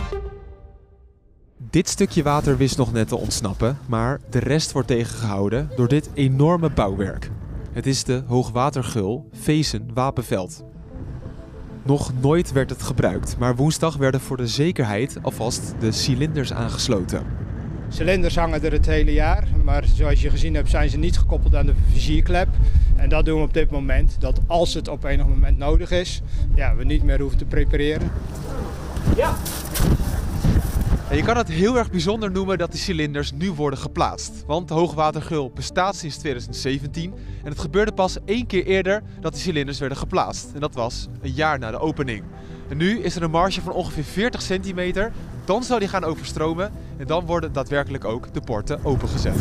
Dit stukje water wist nog net te ontsnappen, maar de rest wordt tegengehouden door dit enorme bouwwerk. Het is de hoogwatergeul Veessen-Wapenveld. Nog nooit werd het gebruikt, maar woensdag werden voor de zekerheid alvast de cilinders aangesloten. Cilinders hangen er het hele jaar, maar zoals je gezien hebt zijn ze niet gekoppeld aan de vizierklep. En dat doen we op dit moment, dat als het op enig moment nodig is, we niet meer hoeven te prepareren. Ja. En je kan het heel erg bijzonder noemen dat die cilinders nu worden geplaatst. Want de hoogwatergeul bestaat sinds 2017 en het gebeurde pas 1 keer eerder dat die cilinders werden geplaatst. En dat was een jaar na de opening. En nu is er een marge van ongeveer 40 centimeter. Dan zou die gaan overstromen en dan worden daadwerkelijk ook de poorten opengezet.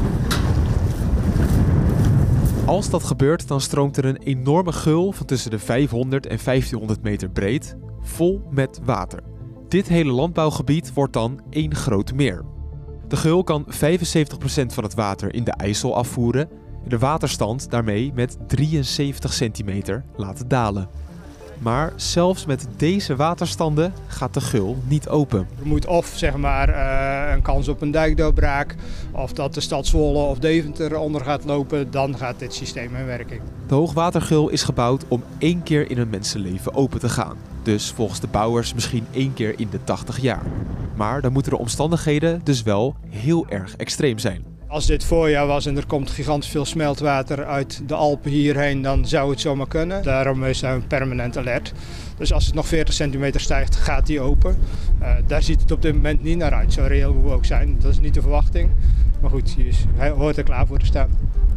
Als dat gebeurt, dan stroomt er een enorme geul van tussen de 500 en 1500 meter breed, vol met water. Dit hele landbouwgebied wordt dan één groot meer. De geul kan 75% van het water in de IJssel afvoeren en de waterstand daarmee met 73 centimeter laten dalen. Maar zelfs met deze waterstanden gaat de geul niet open. Er moet of een kans op een dijkdoorbraak, of dat de stad Zwolle of Deventer onder gaat lopen, dan gaat dit systeem in werking. De hoogwatergeul is gebouwd om 1 keer in een mensenleven open te gaan. Dus volgens de bouwers misschien 1 keer in de 80 jaar. Maar dan moeten de omstandigheden dus wel heel erg extreem zijn. Als dit voorjaar was en er komt gigantisch veel smeltwater uit de Alpen hierheen, dan zou het zomaar kunnen. Daarom zijn we permanent alert. Dus als het nog 40 centimeter stijgt, gaat die open. Daar ziet het op dit moment niet naar uit. Zo reëel moeten we ook zijn. Dat is niet de verwachting. Maar goed, je hoort er klaar voor te staan.